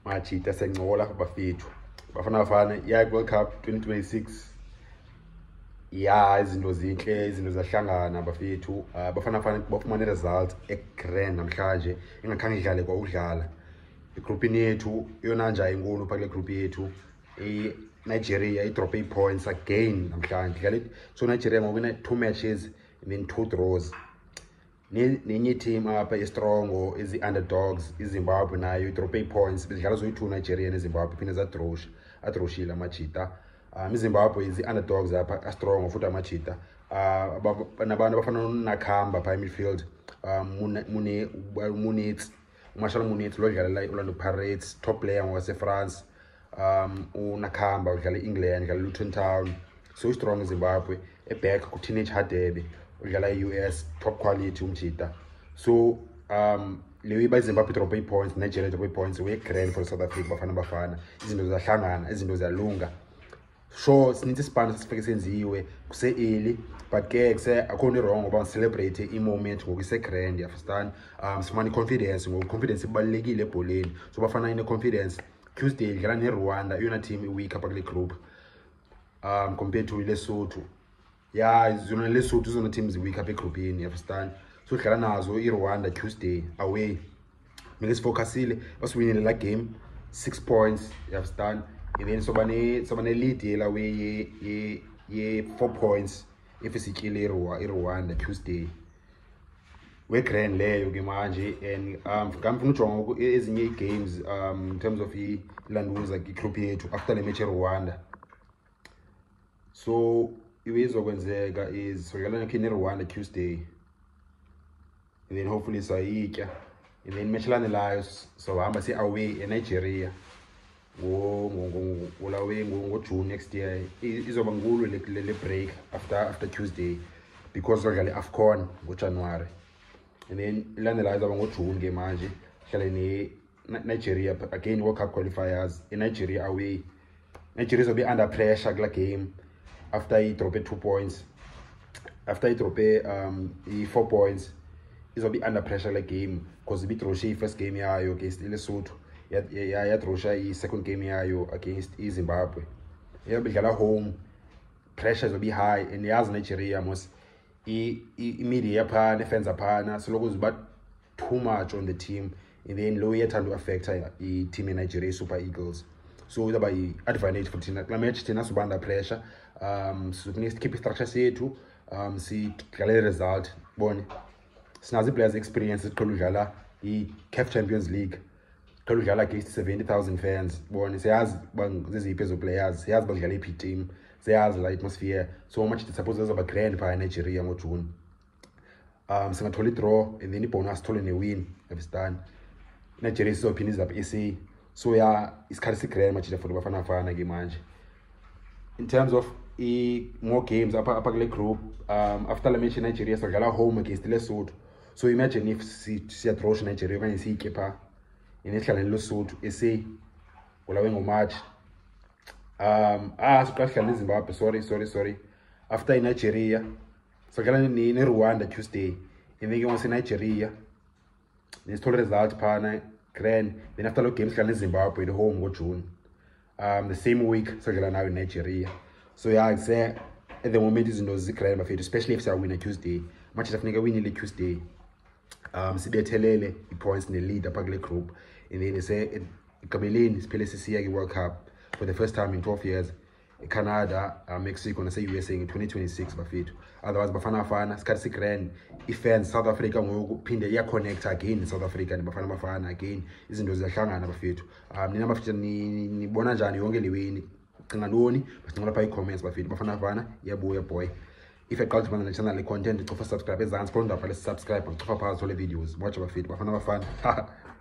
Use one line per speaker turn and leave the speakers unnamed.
machita sencola bafethu Bafana Bafana iya World Cup 2026 ya izinto zinhle izinto zahlangana bafethu Bafana Bafana bafumana result egrand namhlanje engakhange idlale kwa udlala igroupini yethu yona nje inkulu phakule group yethu Nigeria idrope points again namhlanje idlale so Nigeria ngowina 2 matches and then 2 draws nenye team apha strong is the underdogs iZimbabwe nayo idrope points bedlala zoyi-2 Nigeria neZimbabwe phinde zadroshile amachita iZimbabwe is the underdogs apha strong futhi amachita nabantu abafana nakhamba pha midfield Munitz Marshall Munitz lo dlalela iOrlando Pirates top player ngwase-France unakhamba udlala e-England udlala Luton Town so strong iZimbabwe eback ku-Teenage Hadebe udlala e-US top quality umjita so leyo iba iZimbabwe drop points Nigeria drop points we grand for South Africa Bafana Bafana izinto ziyahlangana izinto ziyalunga sure since isibhano sifike senziwe kuse-early but ke akhona wrong ngoba celebrate i-moment ngokuse grand understand sifumana i-confidence ngoba confidence ibalulekile ebholeni so Bafana ine-confidence Tuesday idlala ne-Rwanda iyona team i-weak apha kule group compared to Lesotho zona Lesotho zona teams weak apha egroupini understand so dlala nazo i-Rwanda Tuesday away meke sifocusile basiwinile la game 6 points understand and then sobane lead yela way ye 4 points if sityile i-Rwanda Tuesday we grand leyo ke manje and ngamfuna ujonga ezinye i-games in terms of ilanduza igroup yethu after le match eRwanda so iwezokwenzeka is sodlala neRwanda Tuesday and then hopefully sayitya and then match landelayo sohamba away eNigeria ngolaway ngoJune next year izoba nkulu le break after Tuesday because sodlala iAFCON ngoJanuary and then landelayo izoba ngoJune ke manje hlale Nigeria again World Cup qualifiers eNigeria away Nigeria izobe under pressure kula game after he dropped 2 points after he dropped 4 points izobe under pressure la game because ibitroshe first game yayo against Lesotho yadrosha second game yayo against iZimbabwe yabidlala home pressure izobe high and yazi Nigeria mos media phana fans aphana so lokho ziba too much on the team and then lo yathanda affect i-team eNigeria Super Eagles so izoba i-advantage for thina kula match thina siba under pressure sifuneka sikhiphe i-structure sethu sidlale result bone sinazo i-players experience siqhela udlala i-CAF Champions League qhela udlala against 70,000 fans bone siyazi zeziphi ezo players siyazi badlala iphi team siyazi la atmosphere so much suppose azoba grand pha eNigeria ngoJune singathola i-draw and then i-bonus thole ne-win understand Nigeria sizophinda izapha SA so isikhathi si-grand machita for Bafana Bafana ke manje in terms of more games apha kule group after la match Nigeria sadlala home against Lesotho so imagine if siyadrosha Nigeria okanye siyitye pha inehlala Lesotho SA olawe ngoMarch siqala sidlala neZimbabwe sorry after Nigeria sadlala neRwanda Tuesday and then ke ngoseNigeria nesithole result phana grand then after lo game sidlala neZimbabwe at home ngoJune the same week sadlala nayo Nigeria so I say at the moment izinto zigrand bafethu especially if siyawina Tuesday match afuneka winile Tuesday sibethelele i-points ne-lead apha kule group and then ekugqibeleni siphele sisiya kwi-World Cup for the first time in 12 years eCanada Mexico nase-USA nge-2026 bafethu otherwise Bafana Bafana sikhathi si-grand i-fans South Africa ngoku phinde iya-connect again South Africa neBafana Bafana again izinto ziyahlangana bafethu nina bafethu nibona njani yonke le wini cinga ntoni basincela pha i-comments bafethu Bafana Bafana iyabuya boy if I call to my channel content, cofa subscribe ezantsi khona undabhala subscribe ngicofa phakathi le videos watch bafethu Bafana Bafana